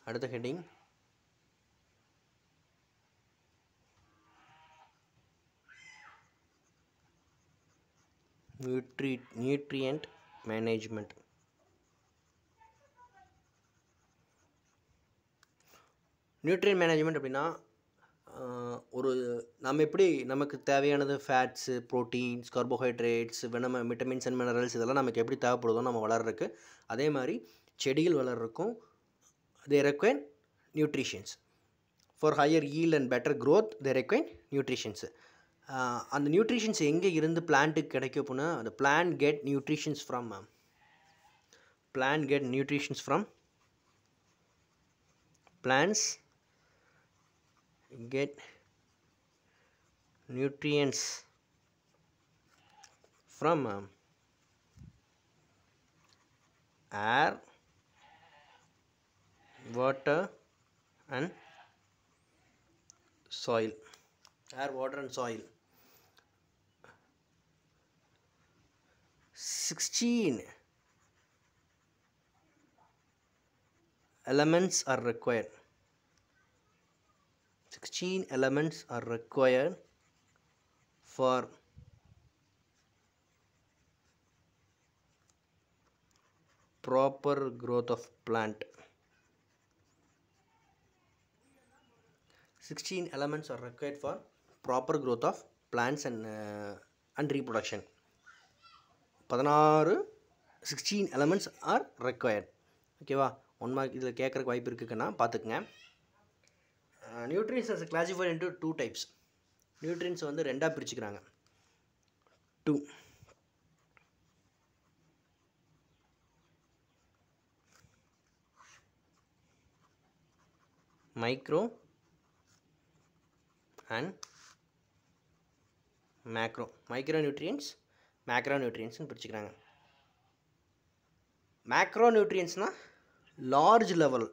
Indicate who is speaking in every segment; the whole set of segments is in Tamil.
Speaker 1: அடுத்த heading nutrient management. Nutrient management அப்படின்னா ஒரு நம்ம எப்படி நமக்கு தேவையானது fats, proteins, carbohydrates, vitamins and minerals இதெல்லாம் நமக்கு எப்படி தேவைப்படுதோ நம்ம வளர்றதுக்கு, அதே மாதிரி செடிகள் வளர்றதுக்கும் they require nutritions. For higher yield and better growth they require nutritions. அந்த நியூட்ரிஷன்ஸ் எங்கே இருந்து பிளான்ட்டுக்கு கிடைக்கும் அப்படின்னா, அந்த plant get nutritions from plants get nutrients from air, water and soil. Air, water and soil. 16 elements are required. 16 elements are required for proper growth of plant. 16 elements are required for proper growth of plants and reproduction. 16 elements are required. ஓகேவா? 1 mark இதில் கேட்குறக்கு வாய்ப்பு இருக்குன்னா பார்த்துக்குங்க. Nutrients are classified into 2 types. Nutrients வந்து ரெண்டாக பிரிச்சுக்கிறாங்க. 2 micro and macro. Micro nutrients, macro நியூட்ரியன்ஸ்னு பிரிச்சுக்கிறாங்க. மேக்ரோ நியூட்ரியன்ஸ்னால் லார்ஜ் லெவல்,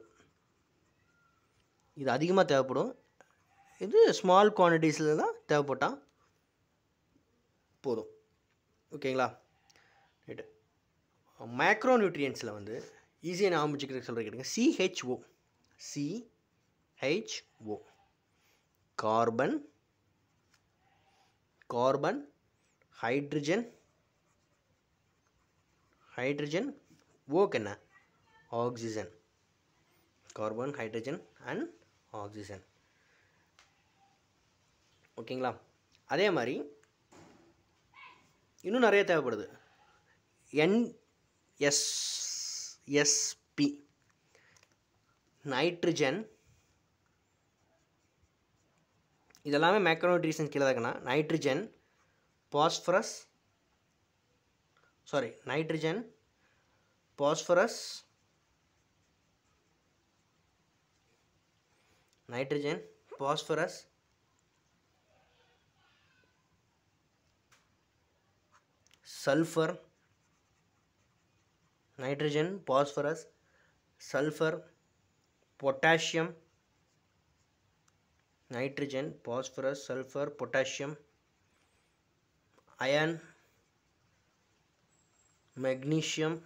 Speaker 1: இது அதிகமாக தேவைப்படும். இது ஸ்மால் குவான்டிட்டிஸில் தான் தேவைப்பட்டால் போதும். ஓகேங்களா? ரைட்டு. மேக்ரோ நியூட்ரியன்ஸில் வந்து ஈஸியாக ஞாபகம் வச்சுக்கிறதுக்கு சொல்கிற கேட்டுங்க. CHO கார்பன், ஹைட்ரஜன், ஓக்கு என்ன, oxygen. Carbon, hydrogen and oxygen. ஓகேங்களா? அதே மாதிரி இன்னும் நிறைய தேவைப்படுது. NSSP nitrogen. இதெல்லாமே மேக்ரோ நியூட்ரியன்ஸ் கீழே தாக்குன்னா nitrogen, phosphorus, sulphur, potassium, iron, magnesium,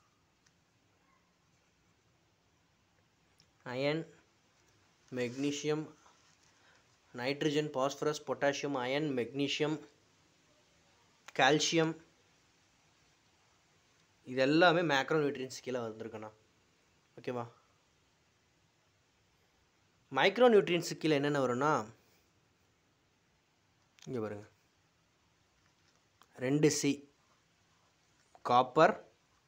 Speaker 1: nitrogen, phosphorus, potassium, iron, magnesium, calcium. இது எல்லாமே மேக்ரோ நியூட்ரியன்ஸ் கீழே வந்திருக்குண்ணா. ஓகேவா? மைக்ரோ நியூட்ரியன்ஸு கீழே என்னென்ன வரும்னா, இங்கே பாருங்கள், 2C copper,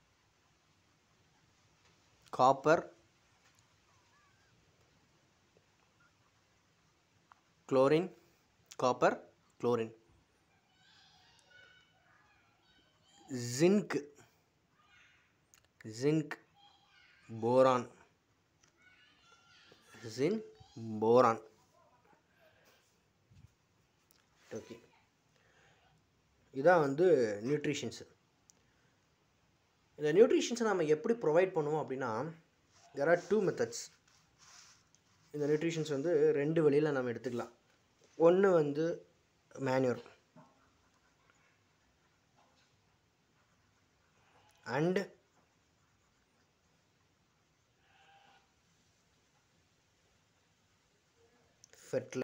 Speaker 1: chlorine, zinc, boron. Okay, இதான் வந்து நியூட்ரிஷன்ஸு. இந்த நியூட்ரிஷன்ஸை நம்ம எப்படி ப்ரொவைட் பண்ணுவோம் அப்படின்னா, there are 2 methods. இந்த நியூட்ரிஷன்ஸ் வந்து 2 வழியில் நம்ம எடுத்துக்கலாம். ஒன்று வந்து மேனுவல் அண்ட் ஃபெர்டிலை